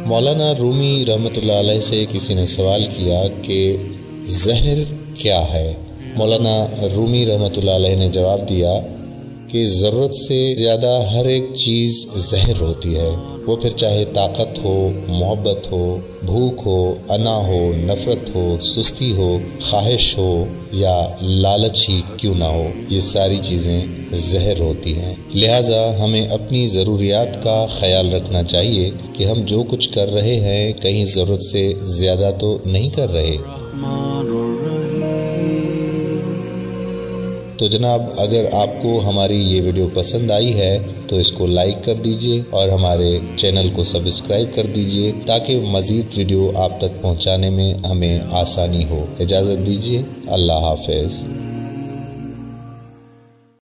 مولانا رومی رحمتullah علیہ سے کسی نے سوال کیا کہ زہر کیا ہے؟ مولانا رومی رحمتullah علیہ نے جواب دیا کہ ضرورت سے زیادہ ہر ایک چیز زہر ہوتی ہے، وہ پھر چاہے طاقت ہو، محبت ہو، بھوک ہو، انا ہو، نفرت ہو، سستی ہو، خواہش ہو یا لالچ ہی کیوں نہ ہو، یہ ساری چیزیں زہر ہوتی ہیں۔ لہٰذا ہمیں اپنی ضروریات کا خیال رکھنا چاہیے کہ ہم جو کچھ کر رہے ہیں کہیں ضرورت سے زیادہ تو نہیں کر رہے۔ تو جناب، اگر آپ کو ہماری یہ ویڈیو پسند آئی ہے تو اس کو لائک کر دیجئے اور ہمارے چینل کو سبسکرائب کر دیجئے تاکہ مزید ویڈیو آپ تک پہنچانے میں ہمیں آسانی ہو۔ اجازت دیجئے، اللہ حافظ۔